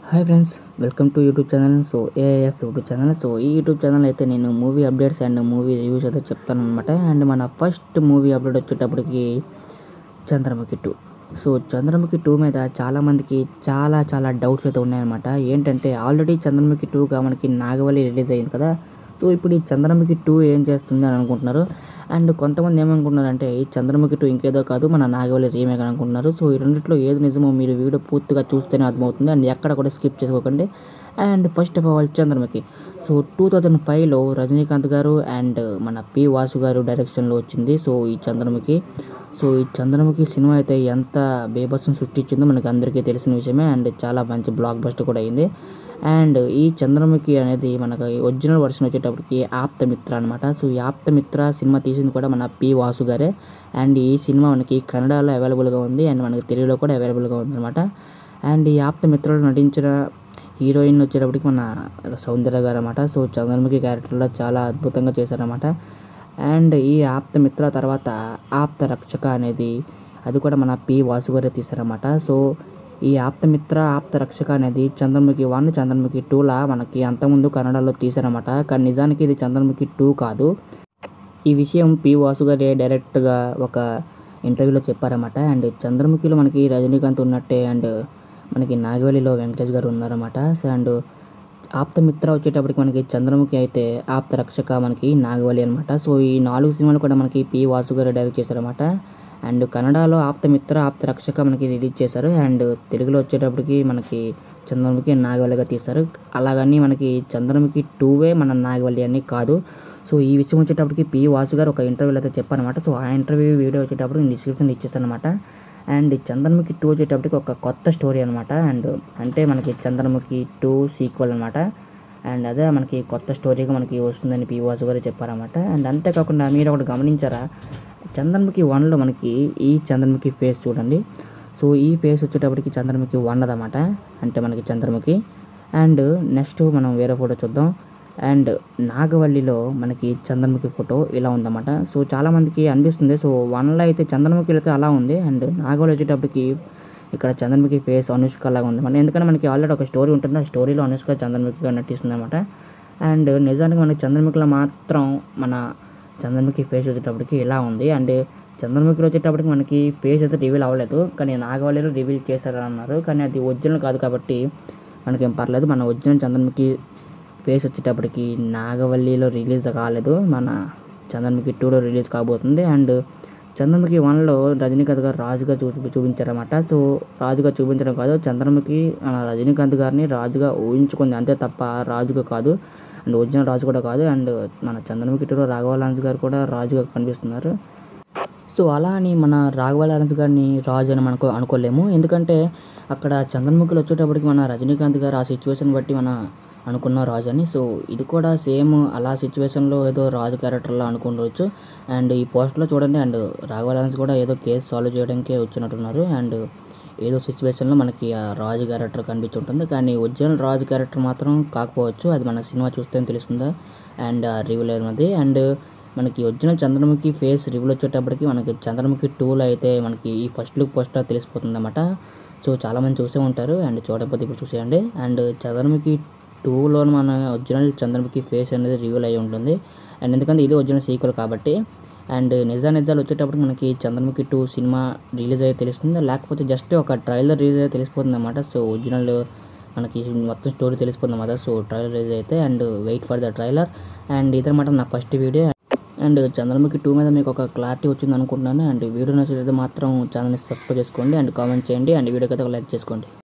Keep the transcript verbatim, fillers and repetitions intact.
Hi friends, welcome to YouTube channel. So AIF YouTube channel. So ఈ YouTube channel అయితే నేను movie updates and movie reviews అయితే చెప్తాను అనమాట. అండ్ మన ఫస్ట్ మూవీ అప్డేట్ వచ్చేటప్పటికి Chandramukhi two. So Chandramukhi two మీద చాలామందికి చాలా చాలా డౌట్స్ అయితే ఉన్నాయన్నమాట. ఏంటంటే ఆల్రెడీ చంద్రముఖి టూగా మనకి నాగవల్లి రిలీజ్ అయింది కదా. సో ఇప్పుడు ఈ చంద్రముఖి టూ ఏం చేస్తుంది అని అనుకుంటున్నారు. అండ్ కొంతమంది ఏమనుకుంటున్నారంటే ఈ చంద్రముఖి టూ ఇంకేదో కాదు, మన నాగవల్లి రీమేక్ అనుకుంటున్నారు. సో ఈ రెండిట్లో ఏది నిజమో మీరు వీడియో పూర్తిగా చూస్తేనే అర్థమవుతుంది. అండ్ ఎక్కడ కూడా స్కిప్ చేసుకోకండి. And first of all Chandramukhi. So two thousand ఫైవ్లో రజనీకాంత్ గారు అండ్ మన పి వాసు గారు డైరెక్షన్లో వచ్చింది. సో ఈ చంద్రముఖి సో ఈ చంద్రముఖి సినిమా అయితే ఎంత బేబస్సును సృష్టించిందో మనకి అందరికీ తెలిసిన విషయమే. అండ్ చాలా మంచి బ్లాక్ బస్టర్ కూడా అయింది. అండ్ ఈ చంద్రముఖి అనేది మనకు ఒరిజినల్ వర్షన్ వచ్చేటప్పటికి ఆప్తమిత్ర అనమాట. సో ఈ ఆప్తమిత్ర సినిమా తీసింది కూడా మన పి వాసు గారే. అండ్ ఈ సినిమా మనకి కన్నడలో అవైలబుల్గా ఉంది అండ్ మనకి తెలుగులో కూడా అవైలబుల్గా ఉంది అనమాట. అండ్ ఈ ఆప్తమిత్రలో నటించిన హీరోయిన్ వచ్చేటప్పటికి మన సౌందర్య గారు అనమాట. సో చంద్రముఖి క్యారెక్టర్లో చాలా అద్భుతంగా చేశారన్నమాట. అండ్ ఈ ఆప్తమిత్ర తర్వాత ఆప్త రక్షక అనేది అది కూడా మన పి వాసు గారే తీశారన్నమాట. సో ఈ ఆప్తమిత్ర ఆప్త రక్షక అనేది చంద్రముఖి వన్ చంద్రముఖి టూలా మనకి అంతకుముందు కన్నడలో తీశారన్నమాట. కానీ నిజానికి ఇది చంద్రముఖి టూ కాదు. ఈ విషయం పి వాసు గారే డైరెక్ట్గా ఒక ఇంటర్వ్యూలో చెప్పారన్నమాట. అండ్ చంద్రముఖిలో మనకి రజనీకాంత్ ఉన్నట్టే అండ్ మనకి నాగవల్లిలో వెంకటేష్ గారు ఉన్నారన్నమాట. సో అండ్ ఆప్తమిత్ర వచ్చేటప్పటికి మనకి చంద్రముఖి అయితే ఆప్త రక్షక మనకి నాగవల్లి అనమాట. సో ఈ నాలుగు సినిమాలు కూడా మనకి పి వాసు గారు డైరెక్ట్ చేశారన్నమాట. అండ్ కన్నడలో ఆప్తమిత్ర ఆప్త రక్షక మనకి రిలీజ్ చేశారు. అండ్ తెలుగులో వచ్చేటప్పటికి మనకి చంద్రముఖి నాగవల్లిగా తీశారు. అలాగని మనకి చంద్రముఖి టూవే మన నాగవల్లి అని కాదు. సో ఈ విషయం వచ్చేటప్పటికి పి వాసు గారు ఒక ఇంటర్వ్యూలో అయితే చెప్పారనమాట. సో ఆ ఇంటర్వ్యూ వీడియో వచ్చేటప్పుడు నేను డిస్క్రిప్షన్ ఇచ్చేస్తాను అనమాట. అండ్ చంద్రముఖి టూ వచ్చేటప్పటికి ఒక కొత్త స్టోరీ అనమాట. అండ్ అంటే మనకి చంద్రముఖి టూ సీక్వెల్ అనమాట. అండ్ అదే మనకి కొత్త స్టోరీగా మనకి వస్తుందని పి వాసు గారు చెప్పారన్నమాట. అండ్ అంతేకాకుండా మీరు ఒకటి గమనించారా, చంద్రముఖి వన్లో మనకి ఈ చంద్రముఖి ఫేస్ చూడండి. సో ఈ ఫేస్ వచ్చేటప్పటికి చంద్రముఖి వన్ అన్నమాట, అంటే మనకి చంద్రముఖి. అండ్ నెక్స్ట్ మనం వేరే ఫోటో చూద్దాం. అండ్ నాగవల్లిలో మనకి చంద్రముఖి ఫోటో ఇలా ఉందన్నమాట. సో చాలామందికి అనిపిస్తుంది సో వన్లో అయితే చంద్రముఖిలో అయితే అలా ఉంది. అండ్ నాగవల్లి వచ్చేటప్పటికి ఇక్కడ చంద్రముఖి ఫేస్ అనుష్క లాగా ఉంది మన. ఎందుకంటే మనకి ఆల్రెడీ ఒక స్టోరీ ఉంటుంది, ఆ స్టోరీలో అనుష్క చంద్రముఖిగా నటిస్తుంది అనమాట. అండ్ నిజానికి మనకి చంద్రముఖిలో మాత్రం మన చంద్రముఖి ఫేస్ వచ్చేటప్పటికి ఇలా ఉంది. అండ్ చంద్రముఖిలో వచ్చేటప్పటికి మనకి ఫేస్ అయితే రివీల్ అవ్వలేదు, కానీ నాగవల్లిలో రివీల్ చేశారని అన్నారు. కానీ అది ఒరిజినల్ కాదు కాబట్టి మనకేం పర్లేదు. మన ఒరిజినల్ చంద్రముఖి ఫేస్ వచ్చేటప్పటికి నాగవల్లిలో రిలీజ్ కాలేదు, మన చంద్రముఖి టూలో రిలీజ్ కాబోతుంది. అండ్ చంద్రముఖి వన్లో రజనీకాంత్ గారు రాజుగా చూ చూపించారన్నమాట. సో రాజుగా చూపించడం కాదు, చంద్రముఖి రజనీకాంత్ గారిని రాజుగా ఊహించుకుంది అంతే తప్ప రాజుగా కాదు. అండ్ ఒరిజినల్ రాజు కూడా కాదు. అండ్ మన చంద్రముఖి టూలో రాఘవ లారెన్స్ గారు కూడా రాజుగా కనిపిస్తున్నారు. సో అలా అని మన రాఘవ లారెన్స్ గారిని రాజు అని మనకు అనుకోలేము. ఎందుకంటే అక్కడ చంద్రముఖిలో వచ్చేటప్పటికి మన రజనీకాంత్ గారు ఆ సిచ్యువేషన్ బట్టి మన అనుకున్న రాజు అని. సో ఇది కూడా సేమ్ అలా సిచ్యువేషన్లో ఏదో రాజు క్యారెక్టర్లో అనుకోవచ్చు. అండ్ ఈ పోస్ట్లో చూడండి, అండ్ రాఘవ లారెన్స్ కూడా ఏదో కేసు సాల్వ్ చేయడానికే వచ్చినట్టున్నారు. అండ్ ఏదో సిచ్యువేషన్లో మనకి ఆ రాజు క్యారెక్టర్ కనిపించుంటుంది, కానీ ఒరిజినల్ రాజు క్యారెక్టర్ మాత్రం కాకపోవచ్చు. అది మన సినిమా చూస్తే తెలుస్తుందా అండ్ రివ్యూలో ఉన్నది. అండ్ మనకి ఒరిజినల్ చంద్రముఖి ఫేస్ రివ్యూలు వచ్చేటప్పటికి మనకి చంద్రముఖి టూలో అయితే మనకి ఈ ఫస్ట్ లుక్ పోస్టర్ తెలిసిపోతుంది అన్నమాట. సో చాలామంది చూసే ఉంటారు, అండ్ చూడకపోతే ఇప్పుడు చూసేయండి. అండ్ చంద్రముఖి టూలో మన ఒరిజినల్ చంద్రముఖి ఫేస్ అనేది రివ్యూల్ అయ్యి ఉంటుంది. అండ్ ఎందుకంటే ఇది ఒరిజినల్ సీక్వెల్ కాబట్టి. అండ్ నిజా నిజాలు వచ్చేటప్పుడు మనకి చంద్రముఖి టూ సినిమా రిలీజ్ అయ్యి తెలుస్తుంది, లేకపోతే జస్ట్ ఒక ట్రైలర్ రిలీజ్ అయితే తెలిసిపోతుంది అన్నమాట. సో ఒరిజినల్ మనకి మొత్తం స్టోరీ తెలిసిపోతుంది అన్నమాట. సో ట్రైలర్ రిలీజ్ అయితే and wait for the trailer. And ఇదన్నమాట నా first video. And Chandramukhi two మీద మీకు ఒక క్లారిటీ వచ్చింది అనుకుంటున్నాను. అండ్ వీడియో నచ్చితే మాత్రం ఛానల్ని సబ్స్క్రైబ్ చేసుకోండి అండ్ కామెంట్ చేయండి. అండ్ వీడియోకి అయితే ఒక లైక్ చేసుకోండి.